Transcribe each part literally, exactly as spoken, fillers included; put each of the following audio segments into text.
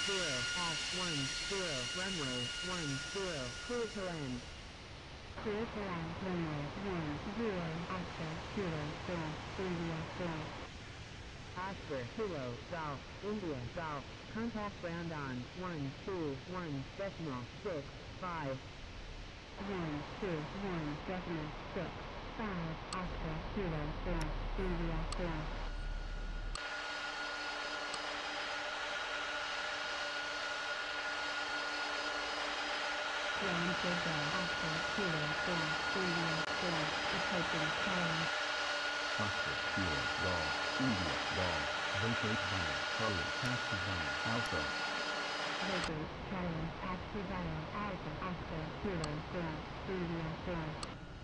zero at one zero runway one zero clear to land. Clear to land runway one zero Oscar Kilo Golf India Golf. Oscar Kilo Golf India Golf. Contact ground on one two one decimal six five. one two one decimal six five Oscar Kilo Golf India Golf. Ground for go Oscar Kilo Golf India Golf. Approaching tower. Oscar Kilo Golf India Golf. Vacate via Charlie Taxi via Alpha. Vacate Charlie Taxi via Alpha Oscar Kilo Golf India Golf.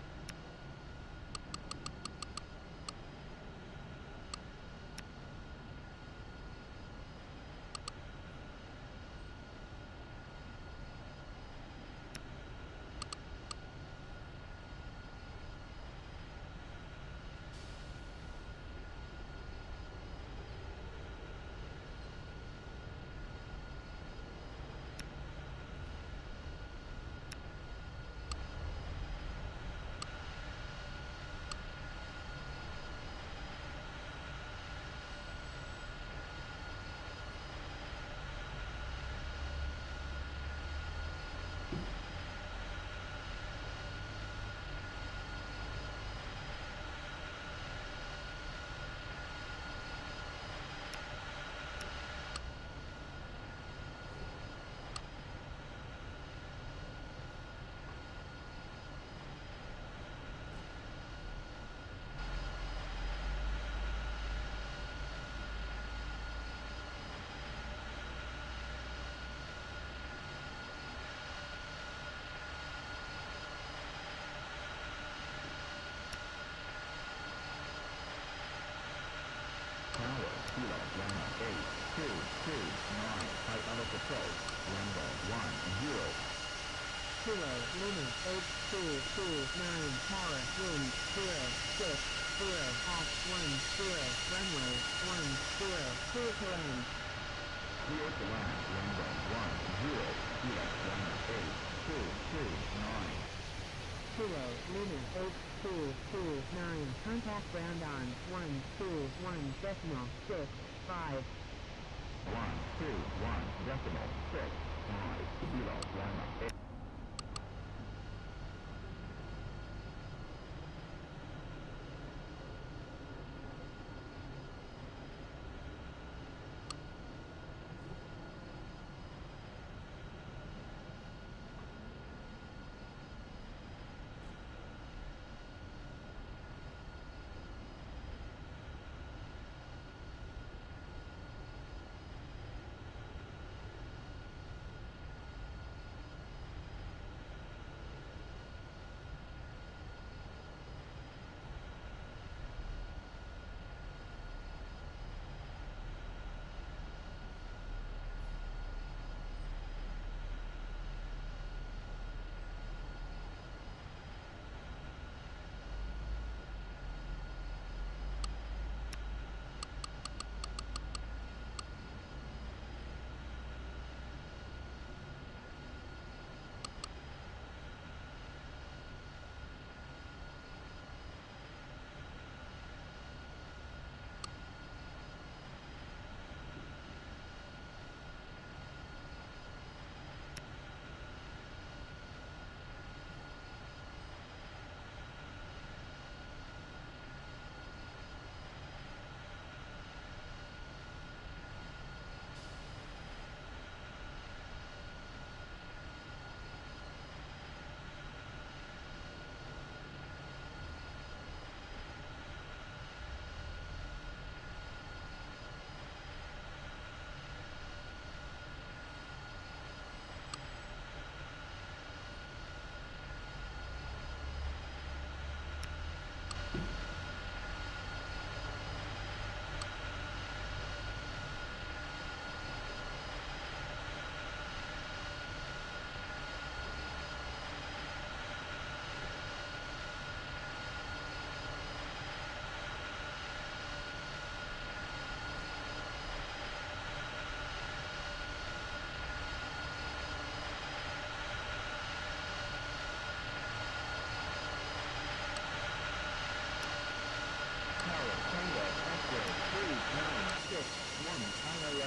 Kilo Lima eight two two nine height out of control. Lambda one zero. Kilo Lima eight two two nine tower wind zero six zero at one zero runway one zero clear to land. Clear to land. Lambda one zero. Kilo Lima eight two two nine. Kilo Lima eight two two nine contact ground on one two one decimal six five. one two one decimal six five. Kilo Lima eight.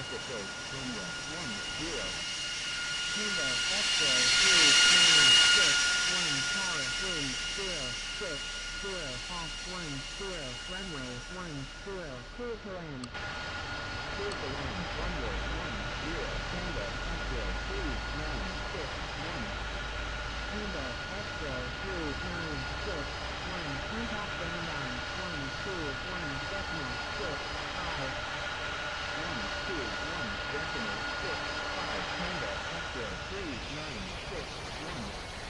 left approach, runway one zero. Kilo Echo three nine six one tower wind zero six zero half one zero runway one zero clear to land. Clear to land, runway one zero, Tango Echo three nine six one. Kilo Echo three nine six one contact land on one two one decimal six five. one two one decimal six five, Tango Echo three nine six one.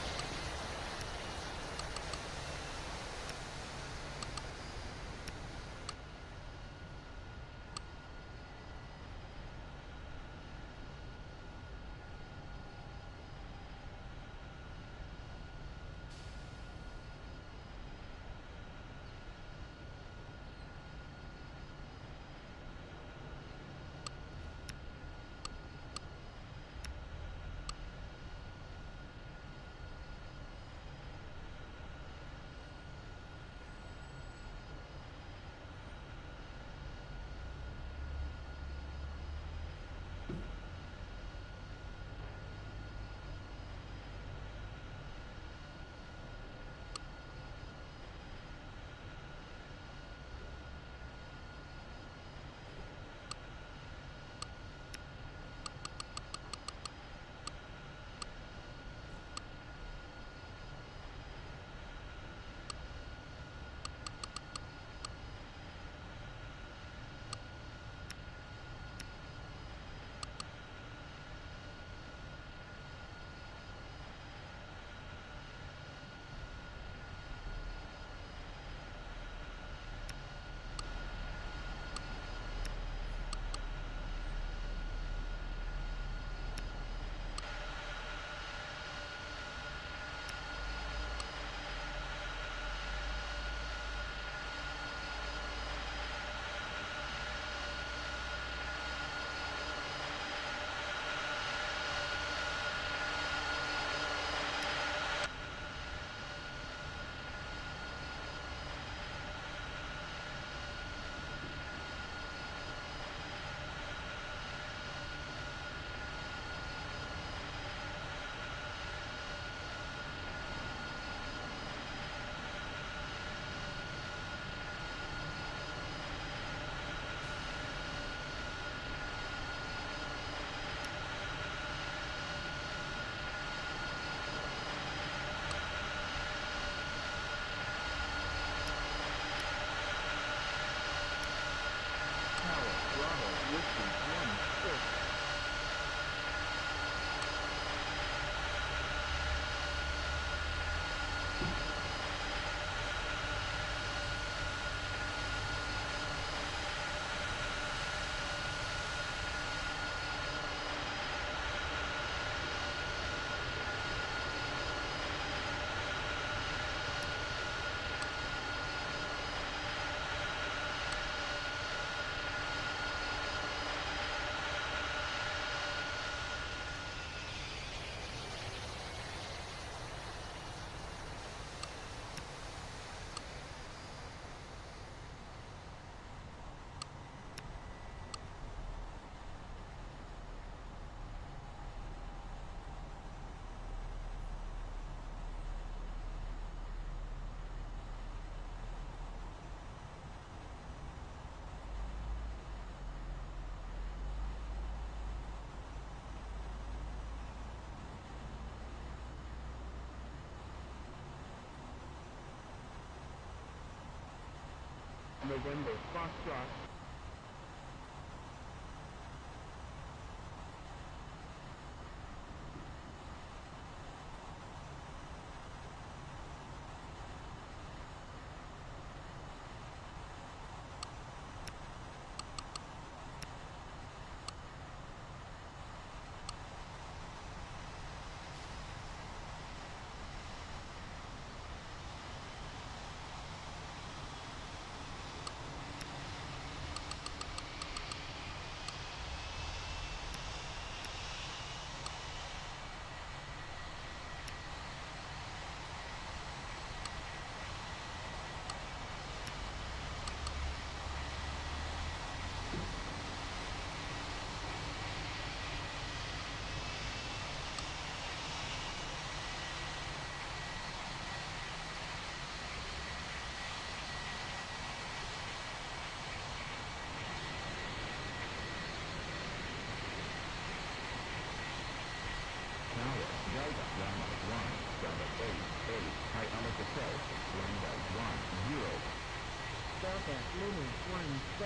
November Foxtrot.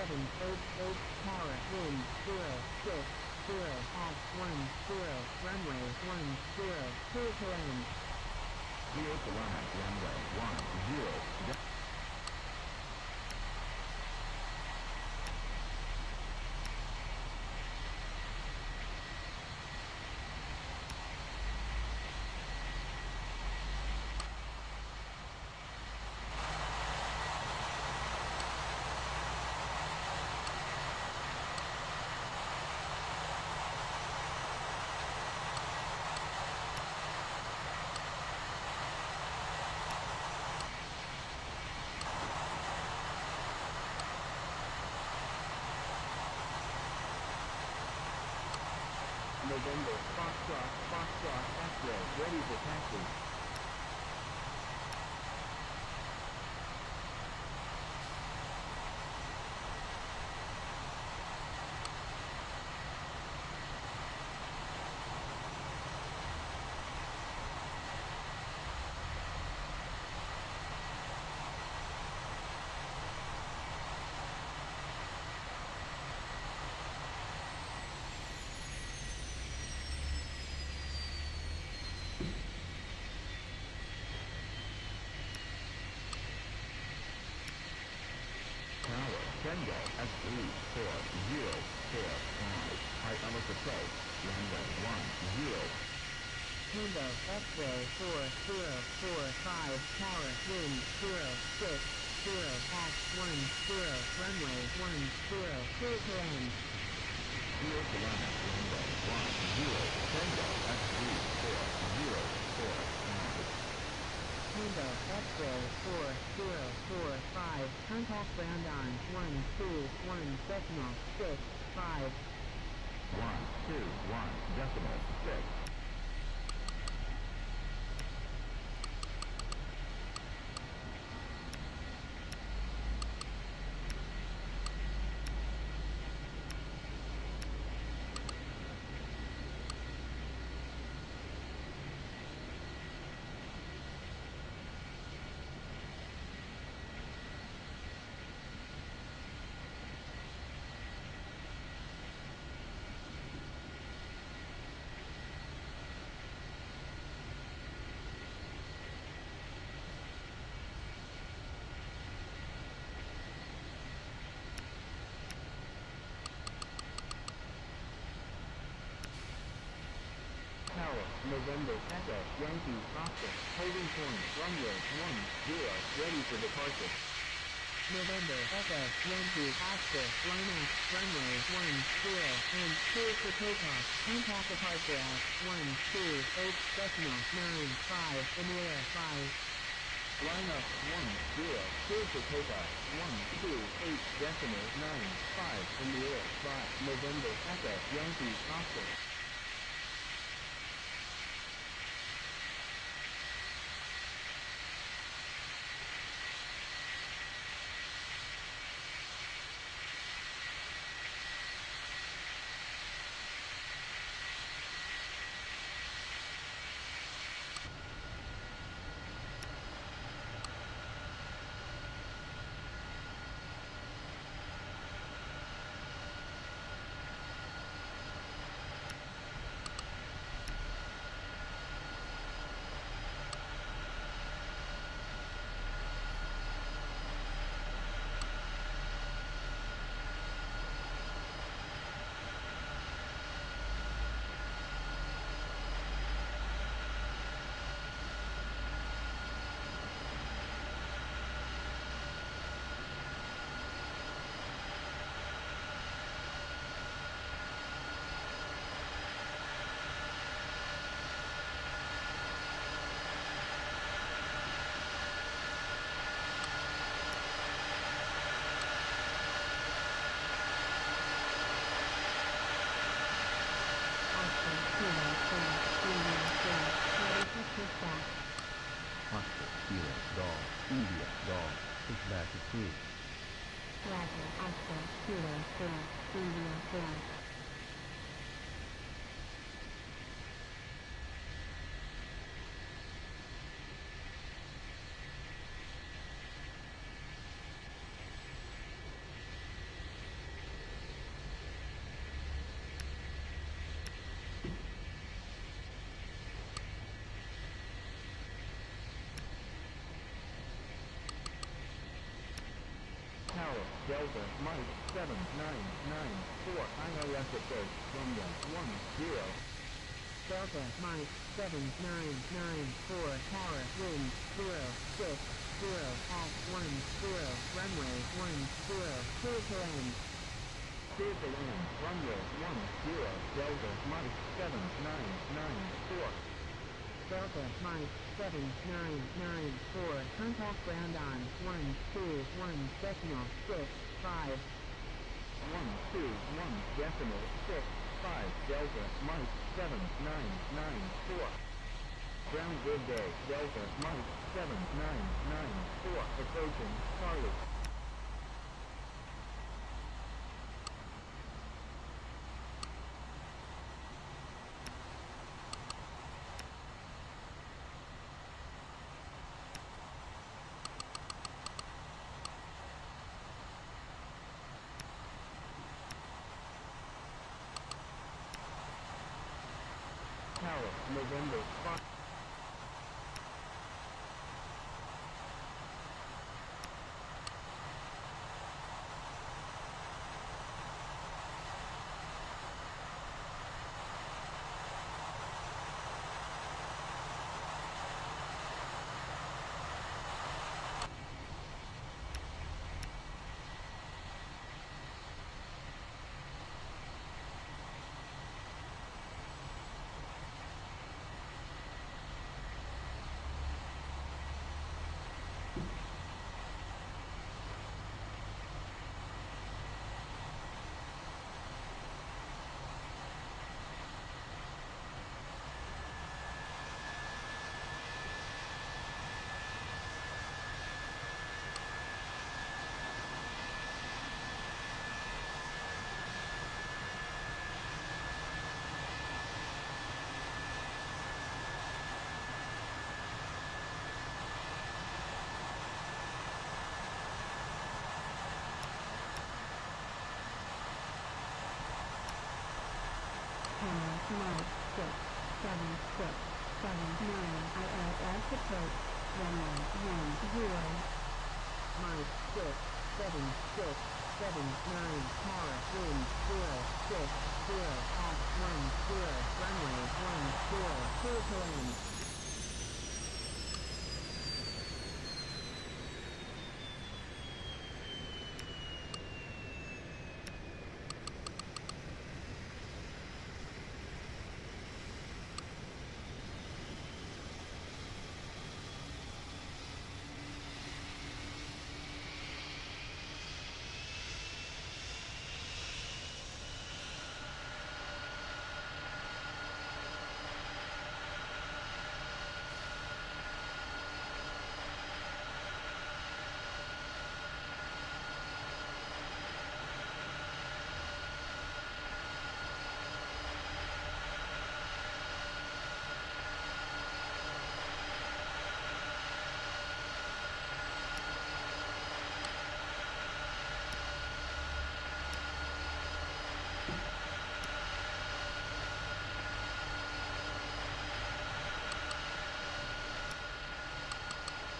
seven eight eight tower wind zero six zero at one zero runway one zero clear to land. Clear to land, runway one zero. November, Foxtrot, Foxtrot, X-ray, ready for taxi. Tower, Tango, S three four zero four five, high Ellis approach, runway one zero. Tango X-ray four zero four five tower wind zero six zero at one zero runway one zero clear to land. Clear to land, runway one zero, Tango, S three four zero four five. Tango X-ray four zero four five contact ground on one two one decimal six five. one two one decimal six. Tower, November, Echo, Yankee, Oscar, holding point, runway one zero, ready for departure. November Echo Yankee Oscar line up runway one zero and clear for takeoff. Contact departure at one two eight decimal nine five in the air five. Line up one zero, clear for takeoff, one two eight decimal nine five in the air five. November, Echo, Yankee, Oscar. Oscar, Kilo, Dog, India, Dog, push back to cruise. Roger, Oscar, Kilo, four, India, four. Delta, Mike, seven nine nine four, I L S approach, runway one zero. Delta, Mike, seven nine nine four, tower, wind, zero six zero, off one zero, runway one zero, clear to land. Clear to land, runway one zero, Delta, Mike, seven nine nine four. Delta, Mike, seven nine nine four, contact ground on one two one decimal six five. one two one decimal six five, Delta, Mike, seven nine nine four. Ground good day, Delta, Mike, seven nine nine four, approaching, Charlie. Tower, November five. Tower, Mike, six seven six seven nine, I L S approach, runway one zero. Mike, six seven six seven nine, tower, wind, zero six zero, off one zero, runway one zero, clear to land.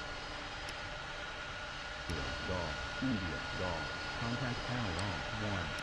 Dog, India, dog, contact tower on one.